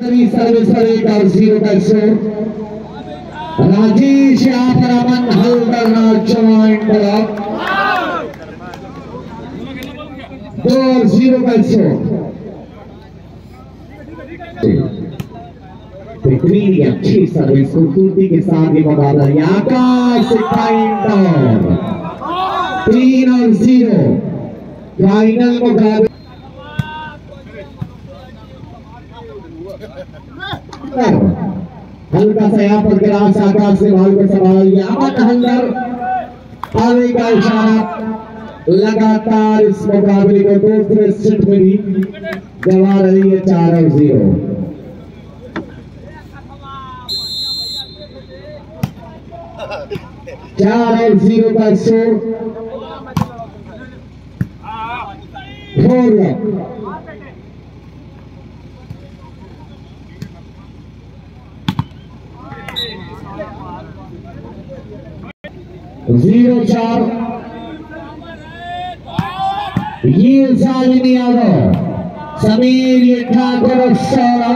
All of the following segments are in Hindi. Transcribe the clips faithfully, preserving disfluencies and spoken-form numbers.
सर्विस पर एक और जीरो का स्कोर। राजेश यहाँ पर अमन हल्दरना ज्वाइन ब्लॉक दो और जीरो का स्कोर। बेहतरीन अच्छी सर्विस खूबसूरती के साथ ये मुकाबला आकाश तीन और जीरो फाइनल मुकाबला। हल्का सा यहाँ पर गिलास आकाश से बॉल को संभाल लिया अमन हल्दर। आगे का इशारा लगातार इस मुकाबले को दूसरे सेट में भी गवा रही है चार और जीरो। चार और जीरो का स्कोर। जीरो चार ये सालिनी यादव समीर ये ठाकुर सौरभ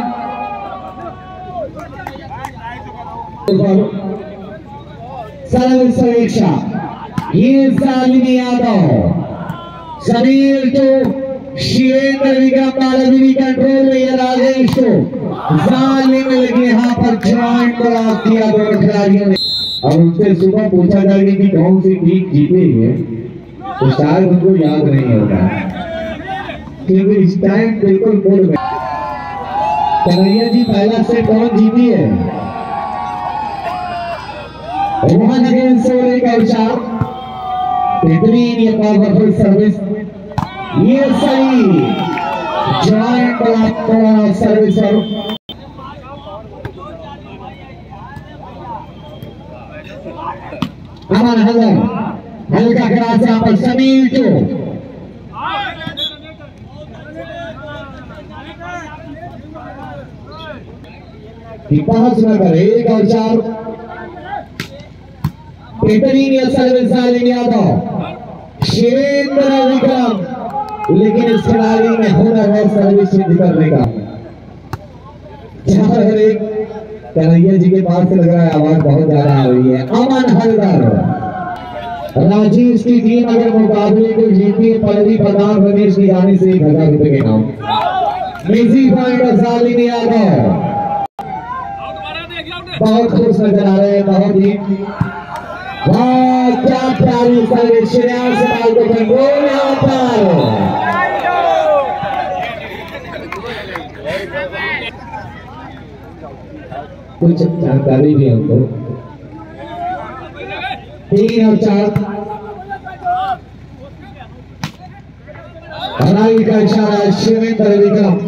सर्विस समीक्षा ये सालिनी यादव समीर तो शिवेंद्र विक्रम बालाजी कंट्रोल में ये राजेश को जाली में लगे यहाँ पर ज्वाइन ब्लॉक किया दोनों खिलाड़ियों ने। और उनसे सुबह पूछा जाएगा कि कौन सी टीम जीती है तो शायद उनको याद नहीं होगा क्योंकि इस टाइम बिल्कुल मूड में। कन्हैया जी पहला सेट कौन जीती है? रोहन अगेंस्ट सोरे का विचार बेहतरीन ये पावरफुल सर्विस ये सही ज्वाइन ब्लॉक सर्विस और अमन हल्दर हल्का क्रॉस यहाँ पर समीर को पांच नंबर एक और चार बेहतरीन ये सर्विस सालिनी यादव शिवेंद्र विक्रम लेकिन इस खिलाड़ी में हुनर और सर्विस सिद्ध करने का। चार और एक कन्हैया जी के पास से लग रहा है आवाज बहुत ज्यादा आ रही है। अमन हल्दर राजेश की टीम अगर मुकाबले को जीती है पलवी प्रधान प्रदेश की जाने से एक हजार रुपए के नाम निजी पॉइंट सालिनी यादव बहुत खुश नजर आ रहे हैं। बहुत ही क्या प्यारी सर्विस श्रेयांश बाल को कंट्रोल यहाँ पर कुछ जानकारी भी हमको तीन और चार हराई का इशारा है शिवेंद्र विक्रम।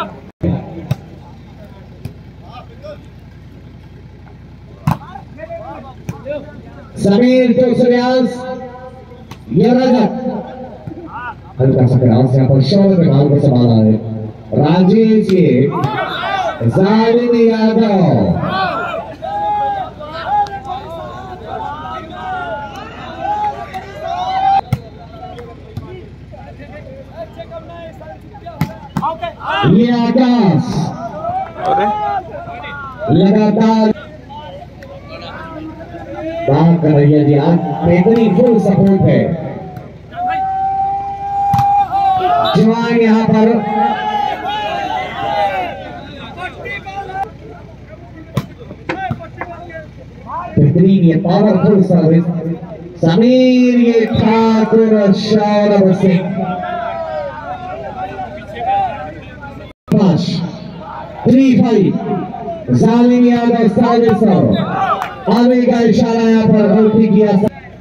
समीर तो श्रेयांश ये रजत हल्का सा क्रॉस यहाँ पर शॉट में बाल को संभाला है राजेश ये सालिनी यादव ये आकाश लगातार बात कर रही है जी आज बेहतरीन फुल सपोर्ट है जवान यहाँ पर बेहतरीन ये पावरफुल सर्विस समीर ये Thakur Saurabh Singh three five Shalini Yadav service आगे का इशारा यहाँ पर गलती किया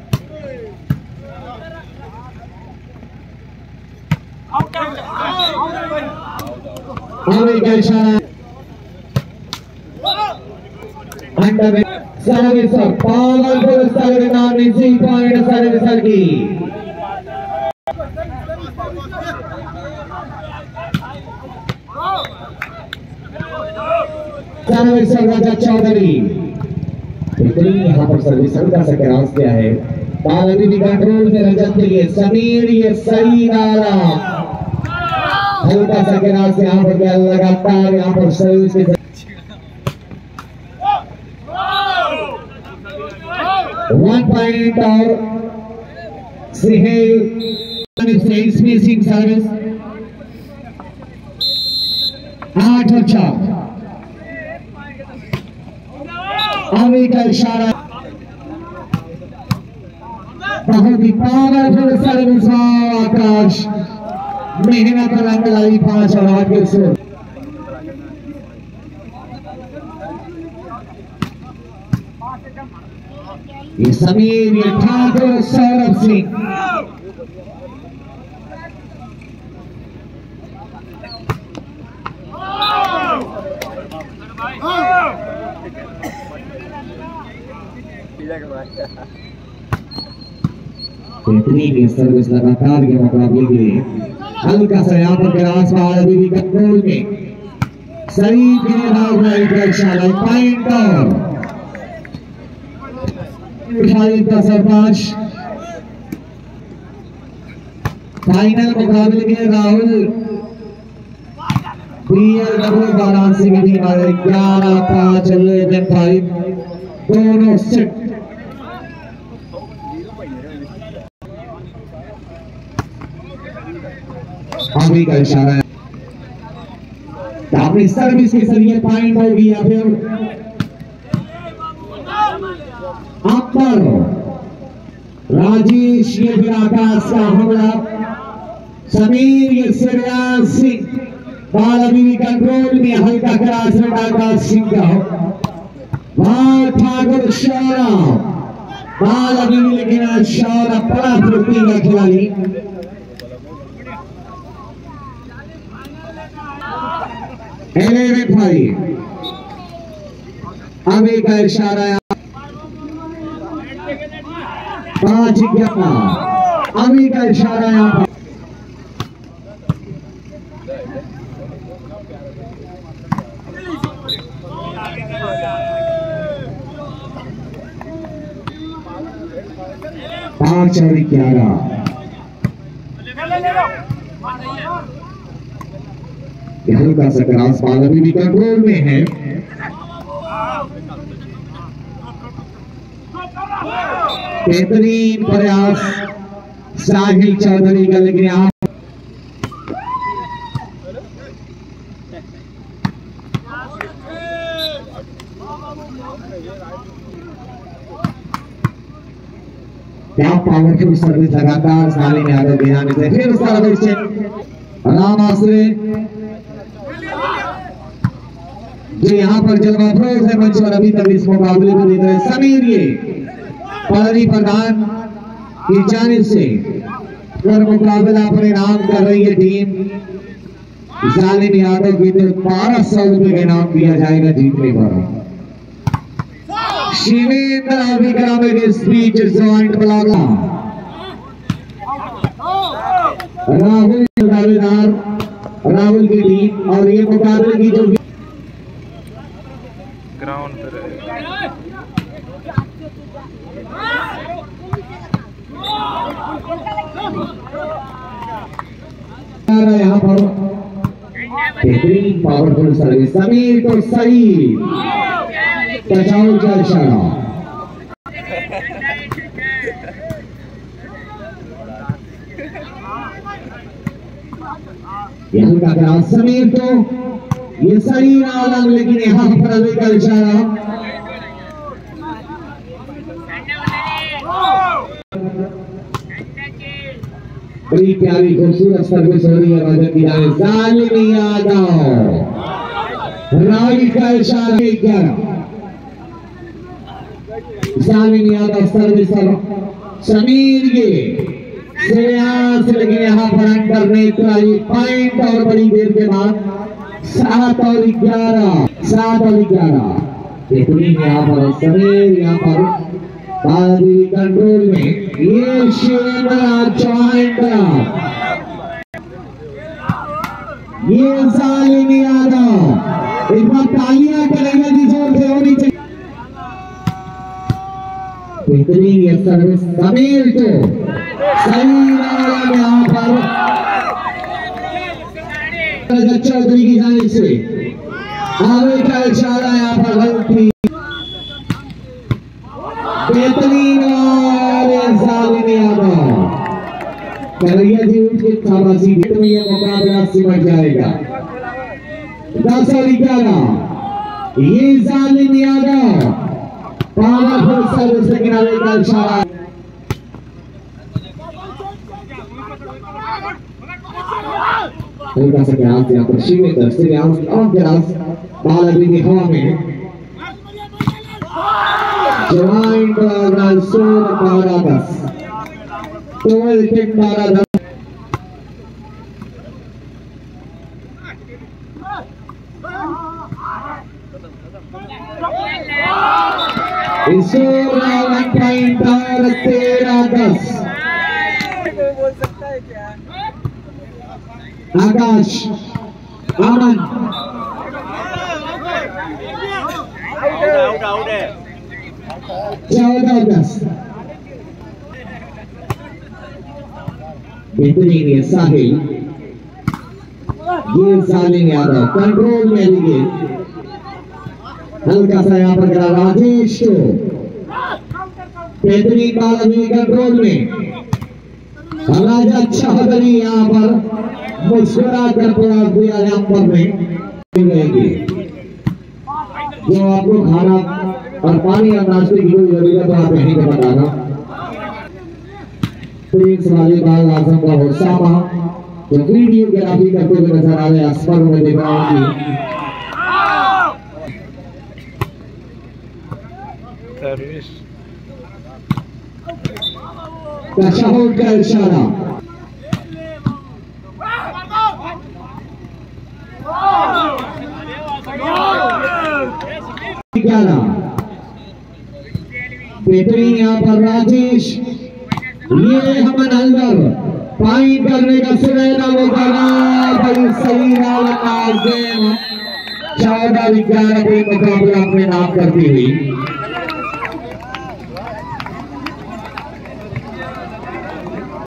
आगे का इशारा अंडर में सर्विस पावरफुल सर्विस नाम निजी पॉइंट सर्विसर की सर्विस रजत चौधरी बेहतरीन यहाँ पर सर्विस हल्का सा क्रॉस किया है बालाजी कंट्रोल में रजत के लिए समीर ये सही नारा हल्का सा गिरा से यहाँ पर क्या लगातार यहाँ पर सर्विस के वन पॉइंट और स्नेहिल स्पेसिंग सर्विस आठ और चार। अभी का इशारा बहुत ही पावरफुल सर्विस आकाश मेहनत रंग लाई पांच और आठ के स्कोर। ये समीर ये ठाकुर सौरभ सिंह बेहतरीन सर्विस लगातार के मुकाबले के लिए हल्का सा यहाँ पर गिरास अभी भी कंट्रोल में सही पॉइंट और का सरपांच फाइनल मुकाबले के राहुल बीएलडब्ल्यू वाराणसी की टीम वाले ग्यारह पांच इलेवन फाइव दोनों सेट अभी का इशारा है अपनी सर्विस के जरिए पॉइंट होगी या फिर अंपर राजेश ये फिर आकाश का हमला समीर ये सिरयान सिंह बाल अभी भी कंट्रोल में हल्का क्रॉस में आकाश सिंह का वहां ठाकुर शौरा बाल अभी भी लेकिन शौरा बड़ा फुर्ती का खिलाड़ी इलेवन फाइव अभी का इशारा पांच ग्यारह अभी का इशारा यहाँ पर पांच और ग्यारह हल्का सा क्रॉस बॉल अभी भी कंट्रोल में है बेहतरीन प्रयास साहिल चौधरी का लेकिन आप क्या पावरफुल सर्विस लगातार सालिम यादव के आने से फिर सर्विस राम आसरे जो यहाँ पर जलवा फरोज है मंच पर अभी तक इस मुकाबले को देख रहे समीर ये पलरी प्रधान की जानिब से पर मुकाबला परिणाम कर रही है टीम सालिम यादव की तो बारह सौ रुपए का इनाम दिया जाएगा जीतने पर शिवेंद्र विक्रम के स्पीच जॉइंट बुलाना राहुल दावेदार राहुल की टीम और ये मुकाबले की जो ग्राउंड पर यहाँ पर बेहतरीन पावरफुल सर्विस समीर को सही बचाव का इशारा यहाँ का ग्रास समीर तो ये सही आलम लेकिन यहाँ पर अभी का इशारा बड़ी प्यारी खूबसूरत सर्विस हो रही है राजा की जाने सालिम यादव राहुल का इशारा ग्यारह सालिम यादव सर्विस समीर के श्रेयांश लेकिन यहाँ पर अंडर नेत्राई पॉइंट और बड़ी देर के बाद सात और ग्यारह सात और ग्यारह बेहतरीन यहाँ पर समीर यहाँ पर कंट्रोल में ये शिवेंद्र जॉइंट ये सालिम यादव एक बार तालियां करेगा जी जोर से होनी चाहिए बेहतरीन ये सर्विस समीर को सही यहाँ पर चौधरी की जानिब से आगे का इशारा यहाँ पर गलती बेहतरीन और सालिम यादव करिया थी उनके शाबाशी में ये मुकाबला सिमट जाएगा। दस और ग्यारह ये सालिम यादव पावरफुल सर्विस से किनारे का इशारा हल्का सा ग्रास यहाँ पर शिवेंद्र से ग्रास और ग्रास बाल अभी भी हवा में जवान का सोर बारह दस टोल टिक बारह दस इसोर वन पॉइंट और तेरह दस आकाश अमन चौदह दस बेहतरीन है साहिल ये सालिम यादव कंट्रोल में लिए हल्का सा यहाँ पर करा राजेश को बेहतरीन बाल अभी कंट्रोल में राजा चौधरी यहाँ पर मुस्कुरा कर प्रयास दिया नंबर में रहेंगे जो आपको खाना और पानी और नाश्ते की कोई जरूरत है आप यहीं पे बताना। प्रिंस वाली बाल आजम का होसामा जो वीडियोग्राफी करते हुए नजर आ रहे हैं अस्पर में देख रहा हूँ सर्विस तशहुद का इशारा बेहतरीन यहाँ पर राजेश ये हमन अंदर पाइन करने का सुनहरा मौका बड़ी सही चौदह ग्यारह पे मुकाबला अपने नाम करती हुई